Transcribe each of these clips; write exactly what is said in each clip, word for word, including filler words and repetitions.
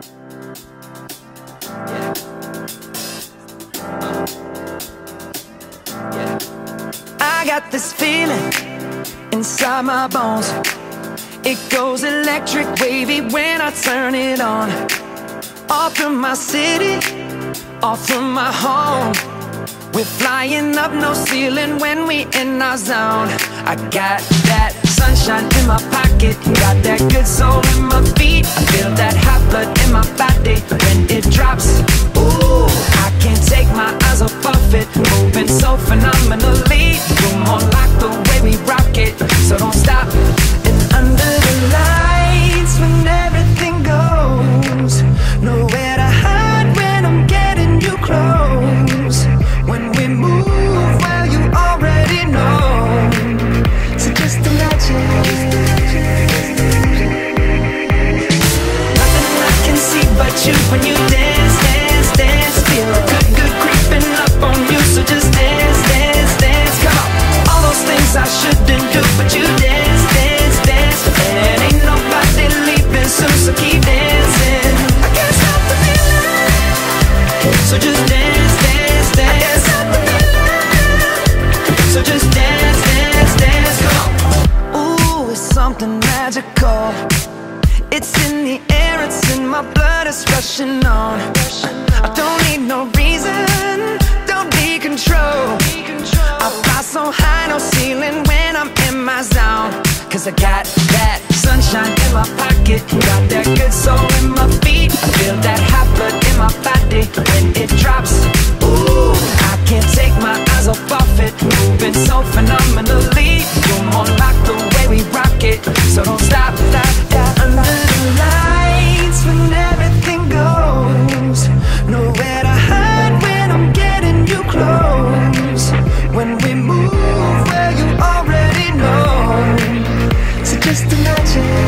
I got this feeling inside my bones. It goes electric wavy when I turn it on. Off from my city, off from my home. We're flying up, no ceiling when we in our zone. I got that sunshine in my pocket, got that good soul in my feet. I feel that hot blood in my body when it drops. Ooh, I can't take my eyes off of it, moving so phenomenally. You're more like the way we rock it, so don't stop. And under the lights when everything goes, nowhere to hide when I'm getting you close. When we move, well, you already know. So just imagine. Nothing I can see but you when you dance, dance, dance. Feel good, good creeping up on you. So just dance, dance, dance. Come on. All those things I shouldn't do, but you dance, dance, dance. And ain't nobody leaving soon, so keep dancing. I can't stop the feeling. So just dance, dance, dance. I can't stop the feeling. So just dance, dance, dance. Come on. Ooh, it's something magical. It's in the air, it's in my blood, it's rushing on. I don't need no reason, don't need control. I fly so high, no ceiling when I'm in my zone. Cause I got that sunshine in my pocket, got that good soul in my feet. I feel that hot blood in my body when it drops. Ooh, I can't take my eyes off of it, moving so phenomenally. You're more like the way we rock it, so don't stop, stop, stop. Under the lights when everything goes, nowhere to hide when I'm getting you close. When we move, well, you already know. So just imagine.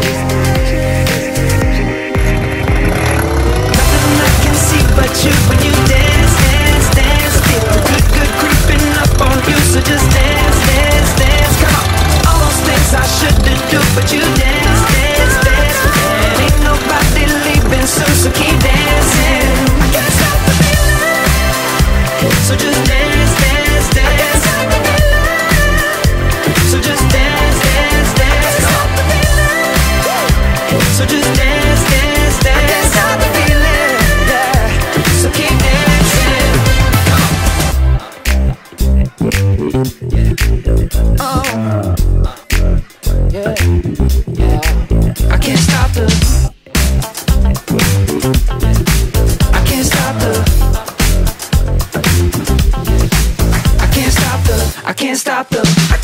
Nothing I can see but you when you dance, dance, dance. Feel good, good creeping up on you. So just dance, dance, dance. Come on. All those things I shouldn't do, but you dance, dance, dance. And ain't nobody leaving soon, so keep dancing. I can't stop the feeling. So just dance, dance, dance. I can't stop the feeling. So just dance, dance, dance. Stop the feeling. So just dance, dance, dance. I can't stop the feeling. Yeah. So keep dancing. Oh, yeah, yeah. I can't stop the. I can't stop the. I can't stop the. I can't stop the.